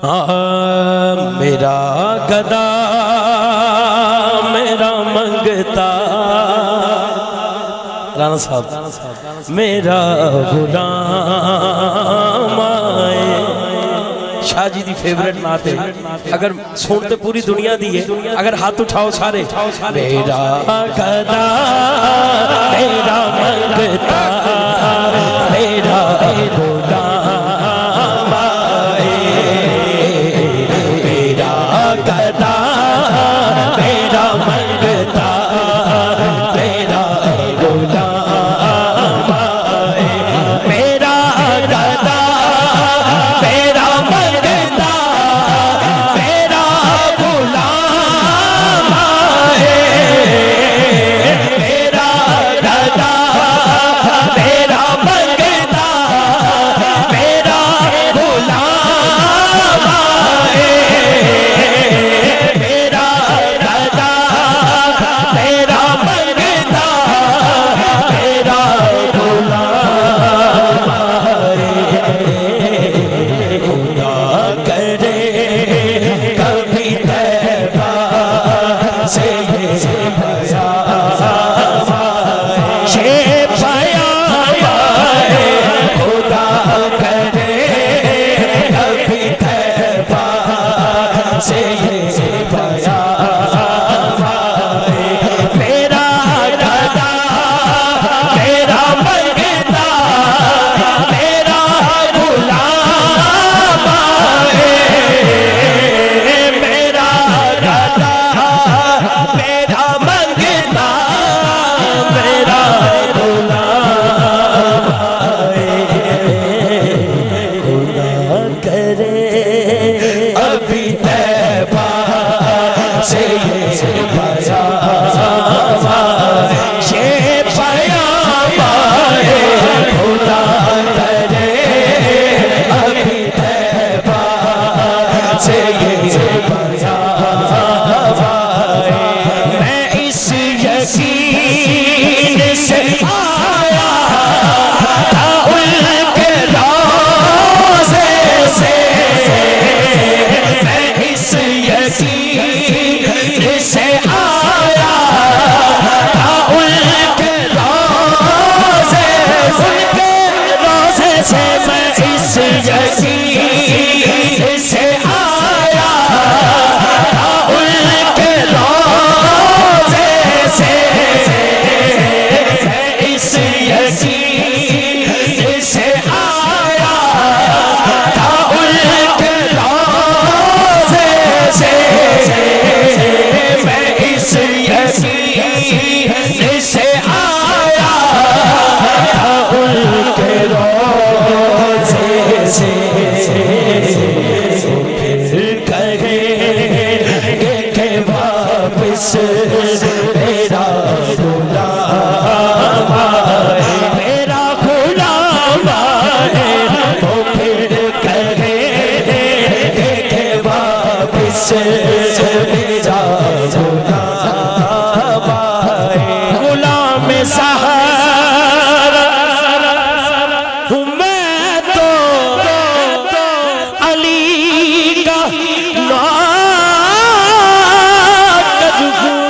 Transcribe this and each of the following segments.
میرا گدا میرا منگتا رانا صاحب میرا غلام آئے شاہ جی دی فیورٹ نعت ہے اگر سنتے پوری دنیا دی ہے اگر ہاتھ اٹھاؤ سارے میرا گدا میرا منگتا میرا غلام آئے میرا گدا میرا منگتا میرا غلام آئے میرا گدا میرا منگتا میرا غلام آئے میرا گدا میرا منگتا میرا غلام آئے میرا گدا میرا منگتا میرا غلام آئے خدا کرے کبھی طیبہ سے یہ پیام آئے خدا کرے کبھی طیبہ سے یہ پیام آئے میرا گدا میرا منگتا میرا غلام آئے میرا گدا میرا منگتا میرا غلام آئے خدا کرے ابھی طیبہ سے یہ پیام آئے یہ پیام آئے خدا کرے ابھی طیبہ سے یہ پیام آئے میں اس یقین سے آیا تھا ان کے روزے سے میں اس یقین سے آیا تھا ان کے روزے سے میں اس یقین سے آیا تھا ان کے روزے سے میں اس یقین سے آیا تھا ان کے روزے سے میں اس یقین سے آیا تھا ان کے روزے سے پھر کہیں کہ واپس میرا غلام آئے میرا غلام آئے وہ پھر کہیں کہ واپس میرا غلام آئے غلام سہارا ہوں میں تو علی کا ناکج ہوں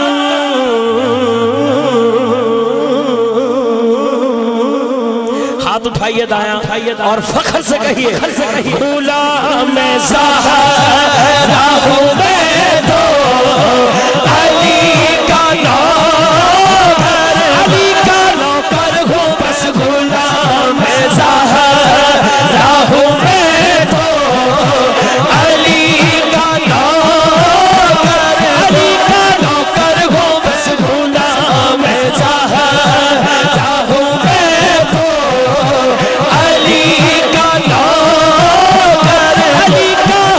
ہاتھ اٹھائیے دایاں اور فخر سے کہیے غلام سہارا ہوں میں تو علی کا نوکر علی کا نوکر ہوں بس غلام سہارا ہوں میں تو علی کا نوکر علی کا نوکر ہوں بس غلام سہارا ہوں میں تو علی کا نوکر علی کا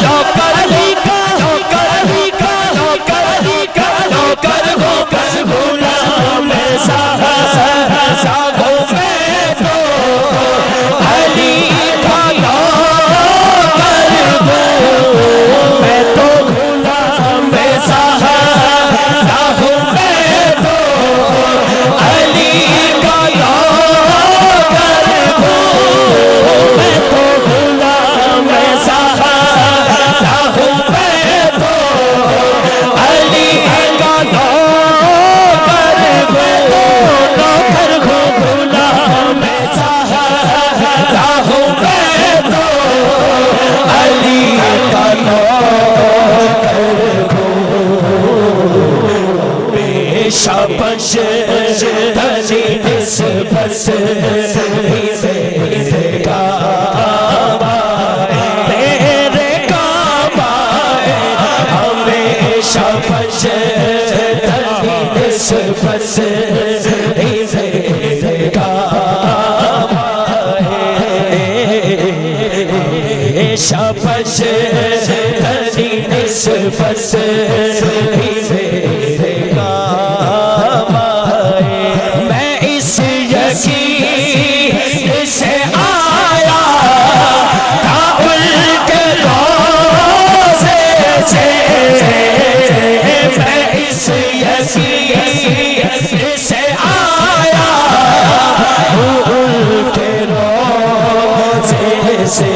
بس میرے کام آئے شاباش تری نسبت میرے کام آئے میں اس یقین سے آیا تھا ان کے روزے سے میں اس یقین سے آیا ان کے روزے سے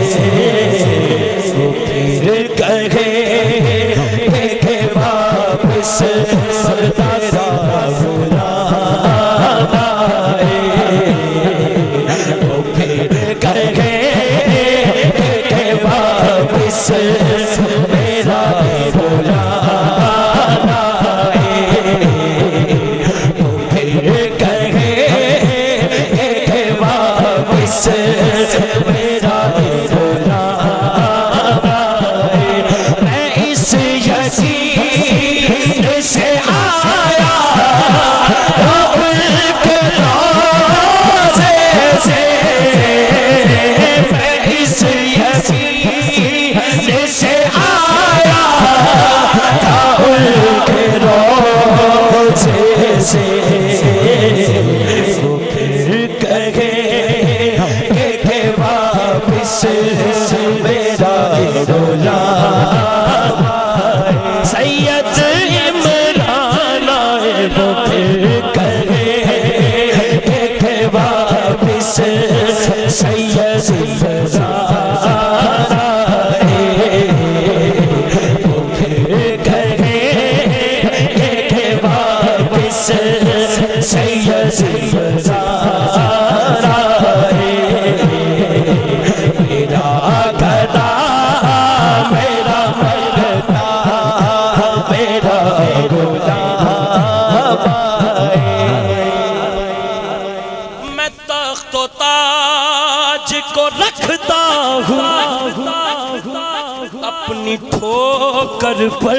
پھر کہے کہ واپس تیرا بلانا ہے وہ پھر کہے کہ واپس میرا بلانا ہے وہ پھر کہے کہ واپس میرا بلانا ہے میں اس یقین سے آیا ان کے روزے سے میں اس یقین سے آیا تھا ان کے روزے سے وہ پھر کہے کہ واپس میرا بلانا سید عمران آئے وہ پھر کہے کہ واپس سید عمران آئے وہ پھر کہے کہ واپس سید عمران آئے میرا گدا میرا مرتا میرا غلام میں تخت و تاج کو رکھتا ہوں اپنی ٹھوکر پر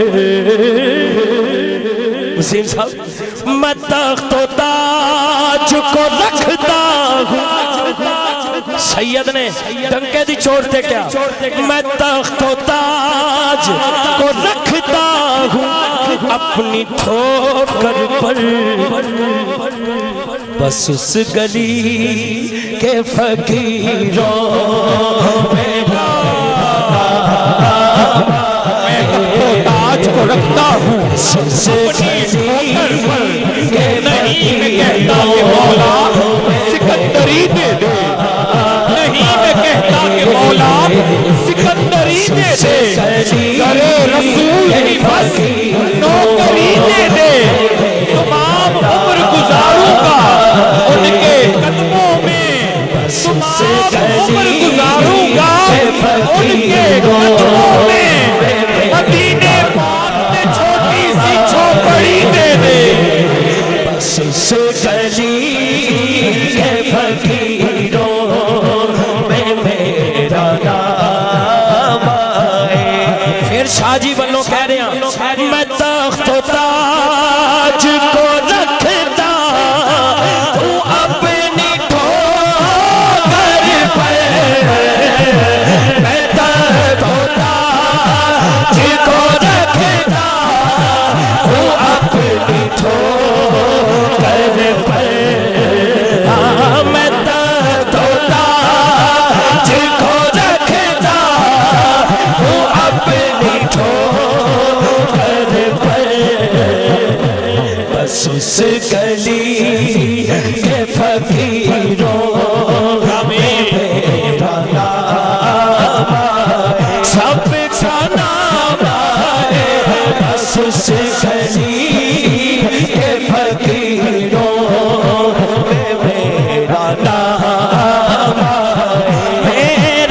وسیم صاحب میں تخت و تاج کو رکھتا ہوں سید نے ڈنکے دی چھوڑتے کیا میں تخت و تاج کو رکھتا ہوں اپنی ٹھوکر پر بس اس گلی کے فقیروں میں تاج کو رکھتا ہوں اپنی ٹھوکر پر نہیں میں کہتا کہ مولا سکندری دے دے نہیں میں کہتا کہ مولا سکندری دے دے کرے رسول ہی بس نوکری دے دے تمام عمر گزاروں گا ان کے قدموں میں تمام عمر گزاروں گا ان کے قدموں میں مدینے پاک میں چھوٹی سی چھوپڑی دے دے بس اس گلی کے فقیروں میں میرا نام آئے پھر شاہ جی بنو کہہ رہے ہیں میں تخت و تاج کو رکھتا ہوں اپنی ٹھوکر پر میں تخت و تاج کو رکھتا ہوں اپنی ٹھوکر پر میں تخت و تاج کو رکھتا ہوں اپنی ٹھوکر پر بس اس گلی کے فقیروں میں میرا نام سب کا نام آئے بس اس گلی کے فقیروں میں میرا نام آئے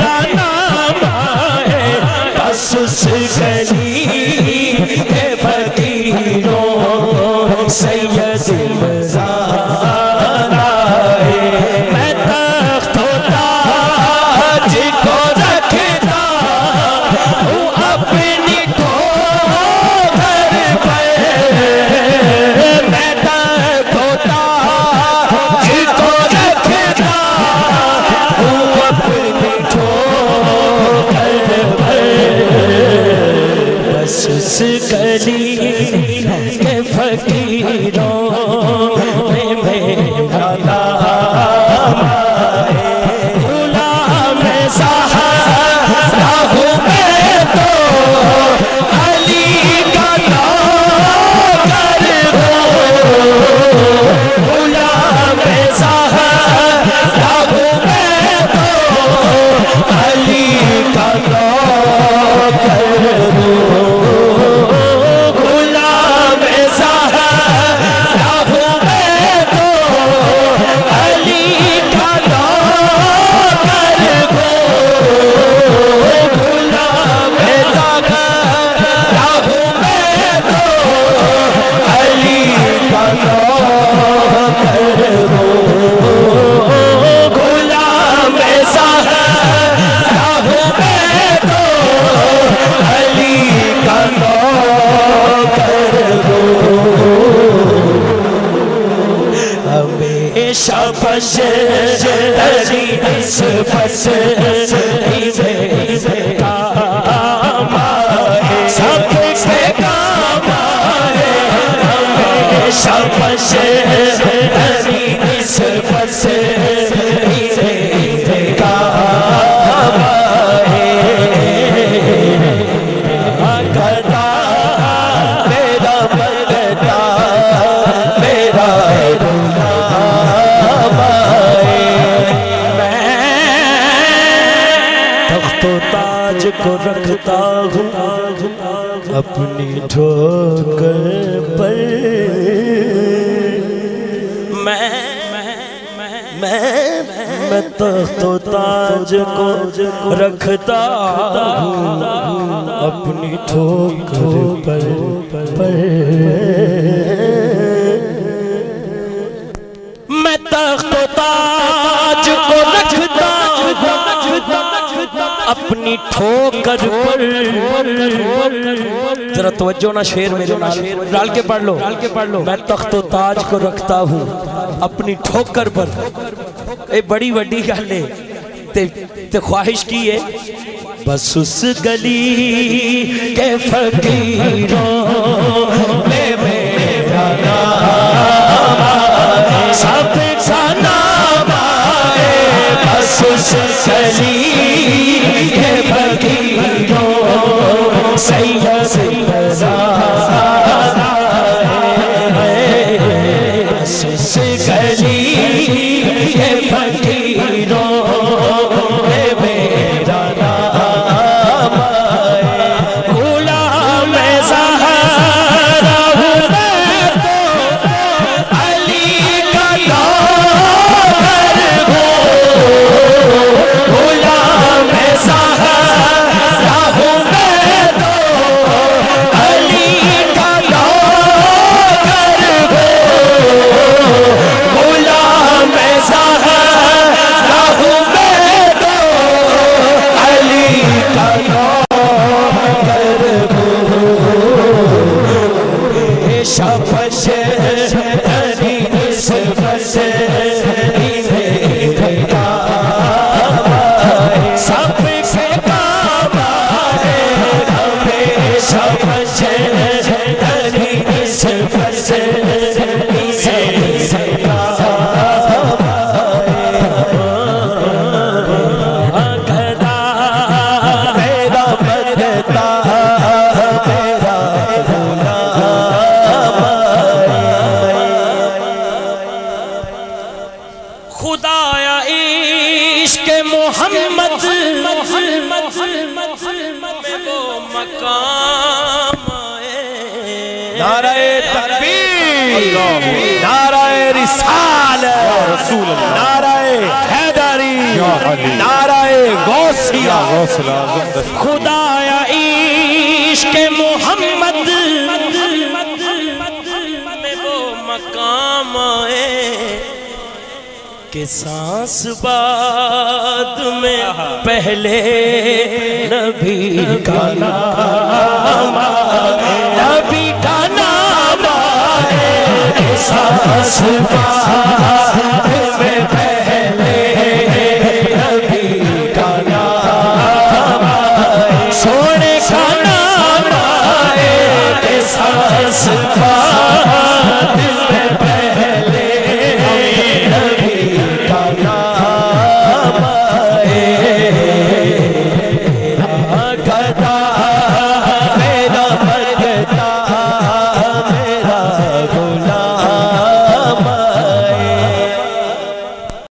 بس اس گلی کے فقیروں سید عمران آئے میں تخت و تاج کو رکھتا کو رکھتا ہوں اپنی ٹھوکر پر میں تخت و تاج کو رکھتا ہوں اپنی ٹھوکر پر میں تخت و تاج کو رکھتا ہوں اپنی ٹھوکر پر ذرا توجہ نہ شعر میرے نال ڈال کے پڑھ لو میں تخت و تاج کو رکھتا ہوں اپنی ٹھوکر پر اے بڑی وڈی گل ہے تے خواہش کی ہے بس اس گلی کے فقیروں میں میرا نام سب کا نام آئے بس اس گلی کے فقیروں سید رضا بس اس گلی کے فقیروں میں میرا نام آئے غلام زہرا ہوں میں تو علی کا نوکر ہوں غلام زہرا ہوں میں تو علی کا نوکر ہوں غلام زہرا ہوں میں تو علی کا نوکر ہوں شبش تنی اس بس میرے کام آئے سب سے کام آئے ہمیں شبش تنی اس بس میرے کام آئے گدا میرا بنتا میرا غلام خدایا عشق محمد میں وہ مقام آئے نعرہ تکبیر نعرہ رسالت نعرہ حیدری نعرہ غوثیہ خدایا عشق محمد میں وہ مقام آئے کہ سانس بعد میں پہلے نبی کا نام آئے نبی کا نام آئے کہ سانس بعد میں پہلے نبی کا نام آئے سونے